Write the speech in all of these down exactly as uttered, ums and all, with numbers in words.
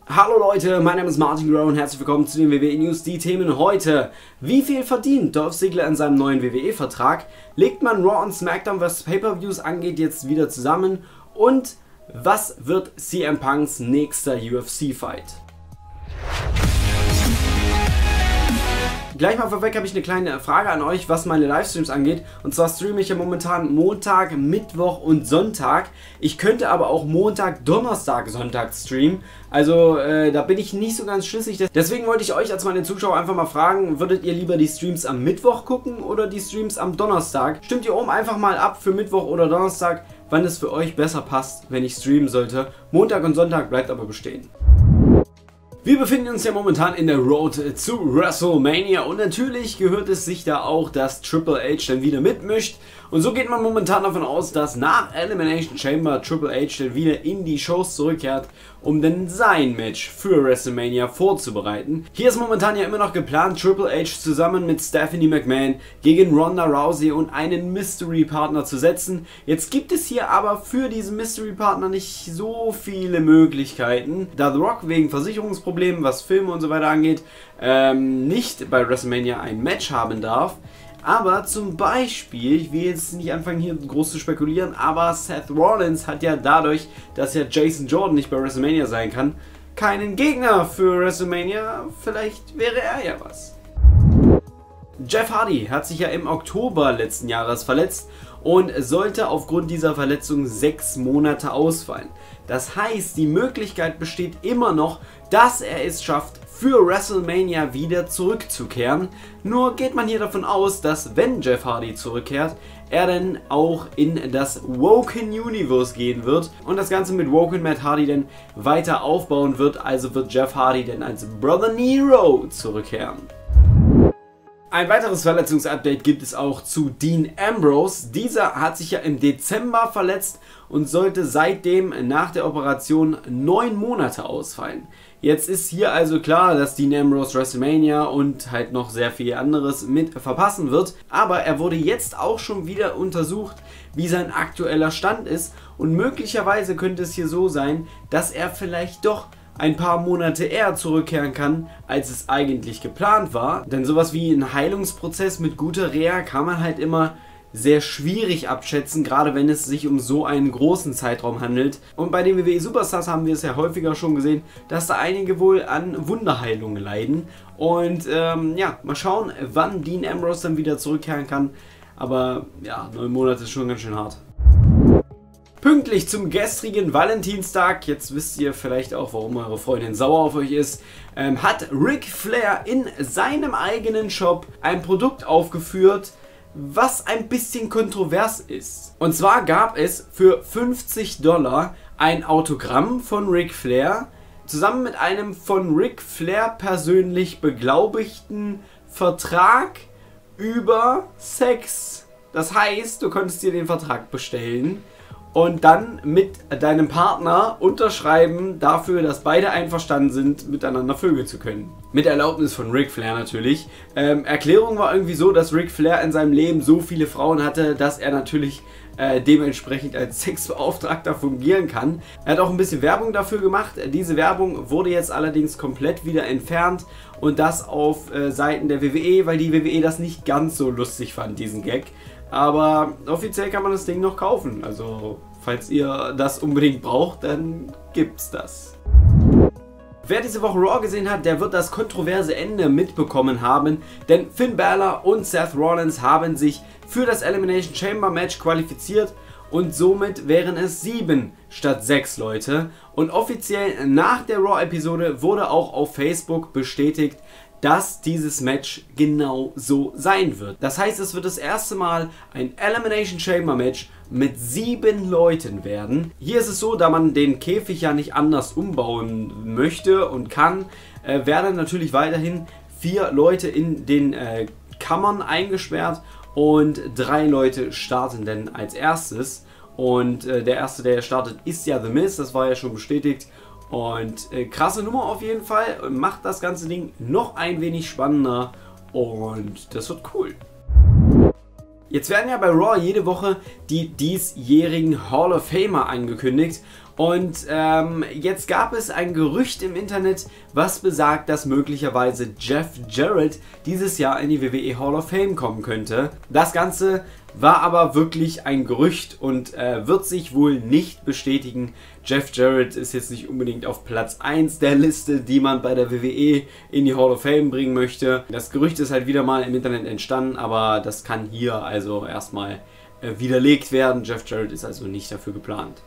Hallo Leute, mein Name ist Martin Groh und herzlich willkommen zu den W W E News. Die Themen heute: Wie viel verdient Dolph Ziggler in seinem neuen W W E-Vertrag? Legt man Raw und SmackDown, was Pay-Per-Views angeht, jetzt wieder zusammen? Und was wird C M Punks nächster U F C-Fight? Gleich mal vorweg habe ich eine kleine Frage an euch, was meine Livestreams angeht. Und zwar streame ich ja momentan Montag, Mittwoch und Sonntag. Ich könnte aber auch Montag, Donnerstag, Sonntag streamen. Also äh, da bin ich nicht so ganz schlüssig. Deswegen wollte ich euch als meine Zuschauer einfach mal fragen, würdet ihr lieber die Streams am Mittwoch gucken oder die Streams am Donnerstag? Stimmt ihr oben einfach mal ab für Mittwoch oder Donnerstag, wann es für euch besser passt, wenn ich streamen sollte. Montag und Sonntag bleibt aber bestehen. Wir befinden uns ja momentan in der Road zu WrestleMania und natürlich gehört es sich da auch, dass Triple H dann wieder mitmischt. Und so geht man momentan davon aus, dass nach Elimination Chamber Triple H dann wieder in die Shows zurückkehrt, um dann sein Match für WrestleMania vorzubereiten. Hier ist momentan ja immer noch geplant, Triple H zusammen mit Stephanie McMahon gegen Ronda Rousey und einen Mystery Partner zu setzen. Jetzt gibt es hier aber für diesen Mystery Partner nicht so viele Möglichkeiten, da The Rock wegen Versicherungsproblemen, was Filme und so weiter angeht, ähm, nicht bei WrestleMania ein Match haben darf. Aber zum Beispiel, ich will jetzt nicht anfangen hier groß zu spekulieren, aber Seth Rollins hat ja dadurch, dass ja Jason Jordan nicht bei WrestleMania sein kann, keinen Gegner für WrestleMania. Vielleicht wäre er ja was. Jeff Hardy hat sich ja im Oktober letzten Jahres verletzt und sollte aufgrund dieser Verletzung sechs Monate ausfallen. Das heißt, die Möglichkeit besteht immer noch, dass er es schafft, für WrestleMania wieder zurückzukehren. Nur geht man hier davon aus, dass wenn Jeff Hardy zurückkehrt, er dann auch in das Woken Universe gehen wird und das Ganze mit Woken Matt Hardy dann weiter aufbauen wird. Also wird Jeff Hardy dann als Brother Nero zurückkehren. Ein weiteres Verletzungsupdate gibt es auch zu Dean Ambrose. Dieser hat sich ja im Dezember verletzt und sollte seitdem nach der Operation neun Monate ausfallen. Jetzt ist hier also klar, dass Dean Ambrose WrestleMania und halt noch sehr viel anderes mit verpassen wird. Aber er wurde jetzt auch schon wieder untersucht, wie sein aktueller Stand ist. Und möglicherweise könnte es hier so sein, dass er vielleicht doch ein paar Monate eher zurückkehren kann, als es eigentlich geplant war. Denn sowas wie ein Heilungsprozess mit guter Reha kann man halt immer sehr schwierig abschätzen, gerade wenn es sich um so einen großen Zeitraum handelt. Und bei den W W E Superstars haben wir es ja häufiger schon gesehen, dass da einige wohl an Wunderheilungen leiden. Und ähm, ja, mal schauen, wann Dean Ambrose dann wieder zurückkehren kann. Aber ja, neun Monate ist schon ganz schön hart. Pünktlich zum gestrigen Valentinstag, jetzt wisst ihr vielleicht auch, warum eure Freundin sauer auf euch ist, ähm, hat Ric Flair in seinem eigenen Shop ein Produkt aufgeführt, was ein bisschen kontrovers ist. Und zwar gab es für fünfzig Dollar ein Autogramm von Ric Flair zusammen mit einem von Ric Flair persönlich beglaubigten Vertrag über Sex. Das heißt, du konntest dir den Vertrag bestellen und dann mit deinem Partner unterschreiben dafür, dass beide einverstanden sind, miteinander vögeln zu können. Mit Erlaubnis von Ric Flair natürlich. Ähm, Erklärung war irgendwie so, dass Ric Flair in seinem Leben so viele Frauen hatte, dass er natürlich äh, dementsprechend als Sexbeauftragter fungieren kann. Er hat auch ein bisschen Werbung dafür gemacht. Diese Werbung wurde jetzt allerdings komplett wieder entfernt und das auf äh, Seiten der W W E, weil die W W E das nicht ganz so lustig fand, diesen Gag. Aber offiziell kann man das Ding noch kaufen, also falls ihr das unbedingt braucht, dann gibt's das. Wer diese Woche Raw gesehen hat, der wird das kontroverse Ende mitbekommen haben, denn Finn Balor und Seth Rollins haben sich für das Elimination Chamber Match qualifiziert und somit wären es sieben statt sechs Leute. Und offiziell nach der Raw-Episode wurde auch auf Facebook bestätigt, dass dieses Match genau so sein wird. Das heißt, es wird das erste Mal ein Elimination Chamber Match mit sieben Leuten werden. Hier ist es so, da man den Käfig ja nicht anders umbauen möchte und kann, äh, werden natürlich weiterhin vier Leute in den äh, Kammern eingesperrt und drei Leute starten dann als erstes. Und äh, der erste, der startet, ist ja The Miz, das war ja schon bestätigt. Und äh, krasse Nummer auf jeden Fall, macht das ganze Ding noch ein wenig spannender und das wird cool. Jetzt werden ja bei Raw jede Woche die diesjährigen Hall of Famer angekündigt Und ähm, jetzt gab es ein Gerücht im Internet, was besagt, dass möglicherweise Jeff Jarrett dieses Jahr in die W W E Hall of Fame kommen könnte. Das Ganze war aber wirklich ein Gerücht und äh, wird sich wohl nicht bestätigen. Jeff Jarrett ist jetzt nicht unbedingt auf Platz eins der Liste, die man bei der W W E in die Hall of Fame bringen möchte. Das Gerücht ist halt wieder mal im Internet entstanden, aber das kann hier also erstmal äh, widerlegt werden. Jeff Jarrett ist also nicht dafür geplant.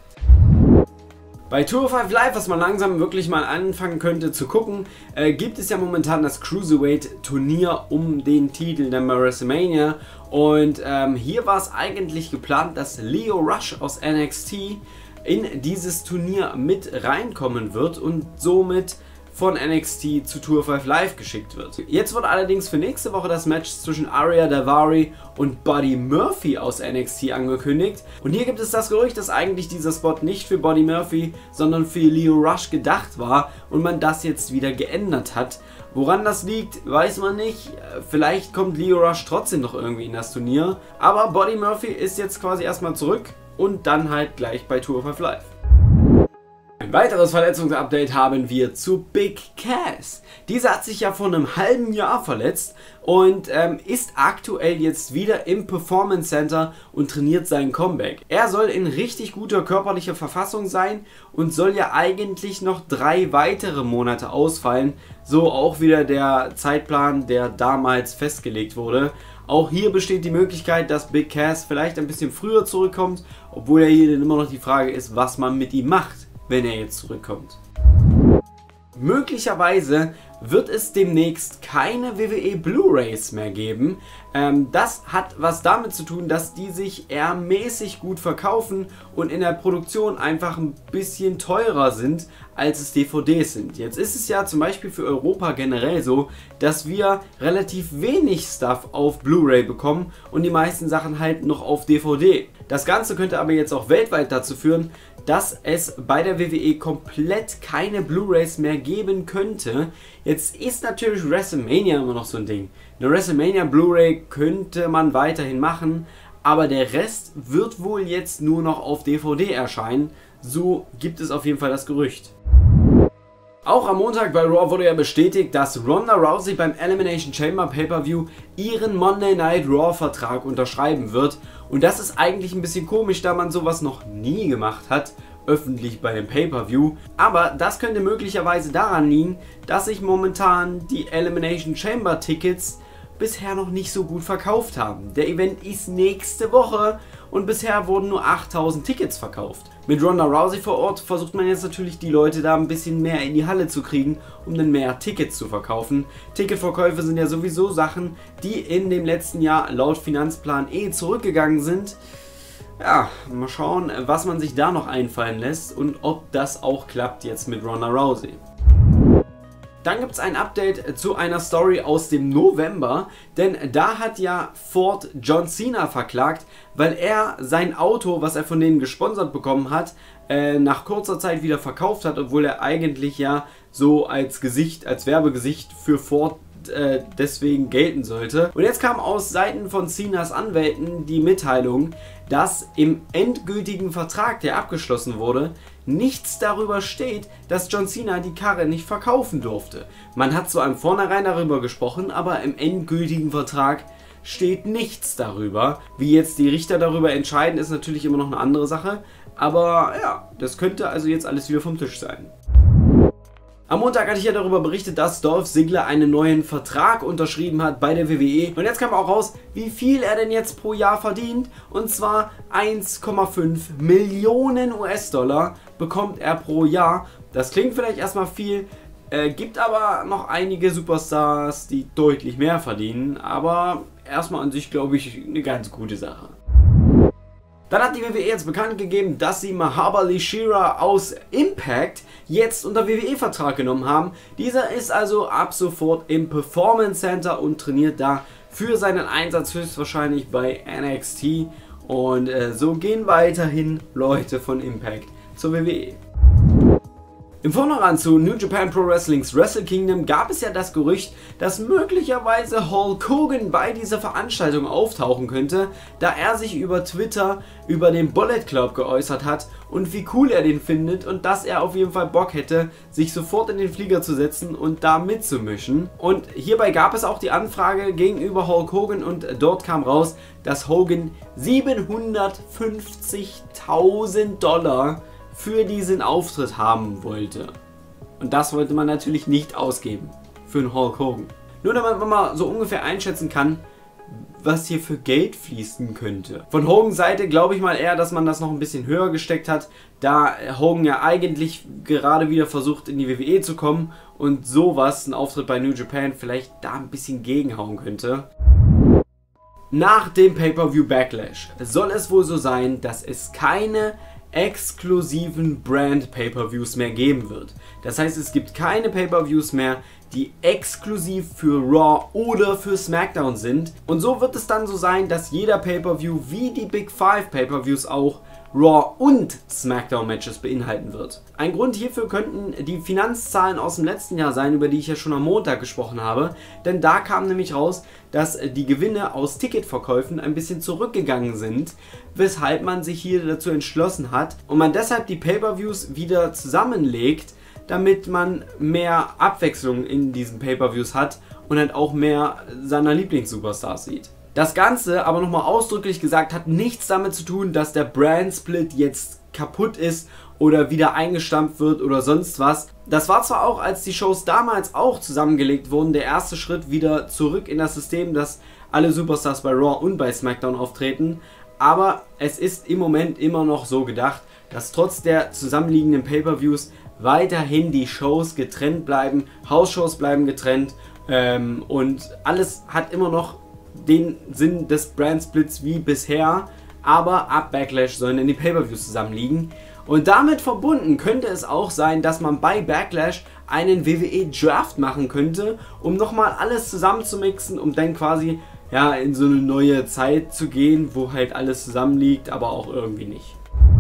Bei Tour fünf Live, was man langsam wirklich mal anfangen könnte zu gucken, äh, gibt es ja momentan das Cruiserweight-Turnier um den Titel der WrestleMania. Und ähm, hier war es eigentlich geplant, dass Lio Rush aus N X T in dieses Turnier mit reinkommen wird und somit von N X T zu Tour fünf Live geschickt wird. Jetzt wird allerdings für nächste Woche das Match zwischen Ariya Daivari und Buddy Murphy aus N X T angekündigt. Und hier gibt es das Gerücht, dass eigentlich dieser Spot nicht für Buddy Murphy, sondern für Lio Rush gedacht war und man das jetzt wieder geändert hat. Woran das liegt, weiß man nicht. Vielleicht kommt Lio Rush trotzdem noch irgendwie in das Turnier. Aber Buddy Murphy ist jetzt quasi erstmal zurück und dann halt gleich bei Tour fünf Live. Ein weiteres Verletzungsupdate haben wir zu Big Cass. Dieser hat sich ja vor einem halben Jahr verletzt und ähm, ist aktuell jetzt wieder im Performance Center und trainiert sein Comeback. Er soll in richtig guter körperlicher Verfassung sein und soll ja eigentlich noch drei weitere Monate ausfallen. So auch wieder der Zeitplan, der damals festgelegt wurde. Auch hier besteht die Möglichkeit, dass Big Cass vielleicht ein bisschen früher zurückkommt, obwohl ja hier dann immer noch die Frage ist, was man mit ihm macht, wenn er jetzt zurückkommt. Möglicherweise wird es demnächst keine W W E Blu-Rays mehr geben. Ähm, das hat was damit zu tun, dass die sich eher mäßig gut verkaufen und in der Produktion einfach ein bisschen teurer sind, als es D V Ds sind. Jetzt ist es ja zum Beispiel für Europa generell so, dass wir relativ wenig Stuff auf Blu-ray bekommen und die meisten Sachen halt noch auf D V D. Das Ganze könnte aber jetzt auch weltweit dazu führen, dass es bei der W W E komplett keine Blu-Rays mehr geben könnte. Jetzt ist natürlich WrestleMania immer noch so ein Ding. Eine WrestleMania Blu-ray könnte man weiterhin machen, aber der Rest wird wohl jetzt nur noch auf D V D erscheinen. So gibt es auf jeden Fall das Gerücht. Auch am Montag bei Raw wurde ja bestätigt, dass Ronda Rousey beim Elimination Chamber Pay-Per-View ihren Monday Night Raw Vertrag unterschreiben wird. Und das ist eigentlich ein bisschen komisch, da man sowas noch nie gemacht hat, öffentlich bei dem Pay-Per-View. Aber das könnte möglicherweise daran liegen, dass sich momentan die Elimination Chamber Tickets bisher noch nicht so gut verkauft haben. Der Event ist nächste Woche und bisher wurden nur achttausend Tickets verkauft. Mit Ronda Rousey vor Ort versucht man jetzt natürlich die Leute da ein bisschen mehr in die Halle zu kriegen, um dann mehr Tickets zu verkaufen. Ticketverkäufe sind ja sowieso Sachen, die in dem letzten Jahr laut Finanzplan eh zurückgegangen sind. Ja, mal schauen, was man sich da noch einfallen lässt und ob das auch klappt jetzt mit Ronda Rousey. Dann gibt es ein Update zu einer Story aus dem November, denn da hat ja Ford John Cena verklagt, weil er sein Auto, was er von denen gesponsert bekommen hat, äh, nach kurzer Zeit wieder verkauft hat, obwohl er eigentlich ja so als Gesicht, als Werbegesicht für Ford äh, deswegen gelten sollte. Und jetzt kam aus Seiten von Cenas Anwälten die Mitteilung, dass im endgültigen Vertrag, der abgeschlossen wurde, nichts darüber steht, dass John Cena die Karre nicht verkaufen durfte. Man hat zwar im Vornherein darüber gesprochen, aber im endgültigen Vertrag steht nichts darüber. Wie jetzt die Richter darüber entscheiden, ist natürlich immer noch eine andere Sache. Aber ja, das könnte also jetzt alles wieder vom Tisch sein. Am Montag hatte ich ja darüber berichtet, dass Dolph Ziggler einen neuen Vertrag unterschrieben hat bei der W W E. Und jetzt kam auch raus, wie viel er denn jetzt pro Jahr verdient. Und zwar eins Komma fünf Millionen U S-Dollar bekommt er pro Jahr. Das klingt vielleicht erstmal viel, äh, gibt aber noch einige Superstars, die deutlich mehr verdienen. Aber erstmal an sich, glaube ich, eine ganz gute Sache. Dann hat die W W E jetzt bekannt gegeben, dass sie Mahabali Shera aus Impact jetzt unter W W E-Vertrag genommen haben. Dieser ist also ab sofort im Performance Center und trainiert da für seinen Einsatz höchstwahrscheinlich bei N X T. Und äh, so gehen weiterhin Leute von Impact zur W W E. Im Vornherein zu New Japan Pro Wrestlings Wrestle Kingdom gab es ja das Gerücht, dass möglicherweise Hulk Hogan bei dieser Veranstaltung auftauchen könnte, da er sich über Twitter über den Bullet Club geäußert hat und wie cool er den findet und dass er auf jeden Fall Bock hätte, sich sofort in den Flieger zu setzen und da mitzumischen. Und hierbei gab es auch die Anfrage gegenüber Hulk Hogan und dort kam raus, dass Hogan siebenhundertfünfzigtausend Dollar für diesen Auftritt haben wollte. Und das wollte man natürlich nicht ausgeben für einen Hulk Hogan. Nur damit man mal so ungefähr einschätzen kann, was hier für Geld fließen könnte. Von Hogans Seite glaube ich mal eher, dass man das noch ein bisschen höher gesteckt hat, da Hogan ja eigentlich gerade wieder versucht in die W W E zu kommen und sowas, ein Auftritt bei New Japan, vielleicht da ein bisschen gegenhauen könnte. Nach dem Pay-Per-View Backlash soll es wohl so sein, dass es keine exklusiven Brand Pay-Per-Views mehr geben wird. Das heißt, es gibt keine Pay-Per-Views mehr, die exklusiv für Raw oder für SmackDown sind. Und so wird es dann so sein, dass jeder Pay-Per-View wie die Big Five Pay-Per-Views auch Raw und SmackDown Matches beinhalten wird. Ein Grund hierfür könnten die Finanzzahlen aus dem letzten Jahr sein, über die ich ja schon am Montag gesprochen habe, denn da kam nämlich raus, dass die Gewinne aus Ticketverkäufen ein bisschen zurückgegangen sind, weshalb man sich hier dazu entschlossen hat und man deshalb die Pay-Per-Views wieder zusammenlegt, damit man mehr Abwechslung in diesen Pay-Per-Views hat und halt auch mehr seiner Lieblings-Superstars sieht. Das Ganze, aber nochmal ausdrücklich gesagt, hat nichts damit zu tun, dass der Brand-Split jetzt kaputt ist oder wieder eingestampft wird oder sonst was. Das war zwar auch, als die Shows damals auch zusammengelegt wurden, der erste Schritt wieder zurück in das System, dass alle Superstars bei Raw und bei SmackDown auftreten, aber es ist im Moment immer noch so gedacht, dass trotz der zusammenliegenden Pay-Per-Views weiterhin die Shows getrennt bleiben, Hausshows bleiben getrennt ähm, und alles hat immer noch den Sinn des Brand-Splits wie bisher, aber ab Backlash sollen dann die Pay-Per-Views zusammenliegen. Und damit verbunden könnte es auch sein, dass man bei Backlash einen W W E-Draft machen könnte, um nochmal alles zusammenzumixen, um dann quasi ja, in so eine neue Zeit zu gehen, wo halt alles zusammenliegt, aber auch irgendwie nicht.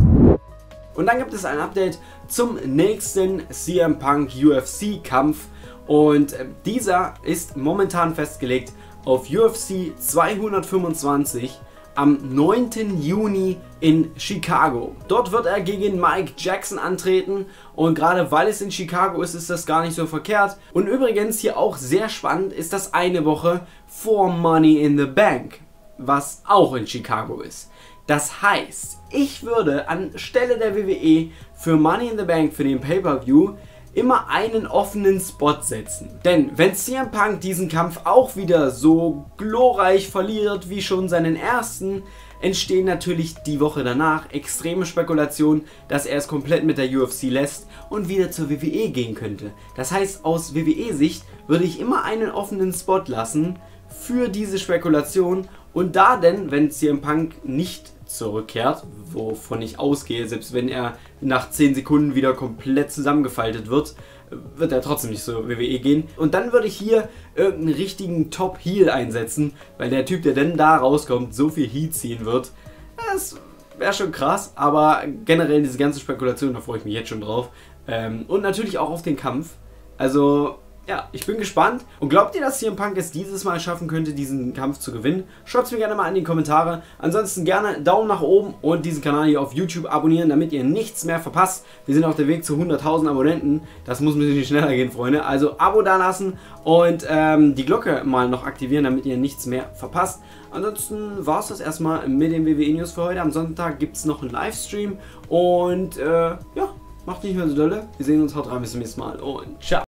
Und dann gibt es ein Update zum nächsten C M Punk U F C-Kampf und dieser ist momentan festgelegt auf U F C zweihundertfünfundzwanzig am neunten Juni in Chicago. Dort wird er gegen Mike Jackson antreten und gerade weil es in Chicago ist, ist das gar nicht so verkehrt. Und übrigens hier auch sehr spannend ist das eine Woche vor Money in the Bank, was auch in Chicago ist. Das heißt, ich würde anstelle der W W E für Money in the Bank für den Pay-Per-View immer einen offenen Spot setzen. Denn wenn C M Punk diesen Kampf auch wieder so glorreich verliert wie schon seinen ersten, entstehen natürlich die Woche danach extreme Spekulationen, dass er es komplett mit der U F C lässt und wieder zur W W E gehen könnte. Das heißt, aus W W E-Sicht würde ich immer einen offenen Spot lassen für diese Spekulation und da denn, wenn C M Punk nicht zurückkehrt, wovon ich ausgehe, selbst wenn er nach zehn Sekunden wieder komplett zusammengefaltet wird, wird er trotzdem nicht zur W W E gehen. Und dann würde ich hier irgendeinen richtigen Top-Heel einsetzen, weil der Typ, der denn da rauskommt, so viel Heat ziehen wird. Das wäre schon krass, aber generell diese ganze Spekulation, da freue ich mich jetzt schon drauf. Und natürlich auch auf den Kampf. Also ja, ich bin gespannt. Und glaubt ihr, dass C M Punk es dieses Mal schaffen könnte, diesen Kampf zu gewinnen? Schreibt es mir gerne mal in die Kommentare. Ansonsten gerne Daumen nach oben und diesen Kanal hier auf YouTube abonnieren, damit ihr nichts mehr verpasst. Wir sind auf dem Weg zu hunderttausend Abonnenten. Das muss ein bisschen schneller gehen, Freunde. Also Abo da lassen und ähm, die Glocke mal noch aktivieren, damit ihr nichts mehr verpasst. Ansonsten war es das erstmal mit den W W E-News für heute. Am Sonntag gibt es noch einen Livestream. Und äh, ja, macht nicht mehr so dolle. Wir sehen uns, haut rein, bis zum nächsten Mal und ciao.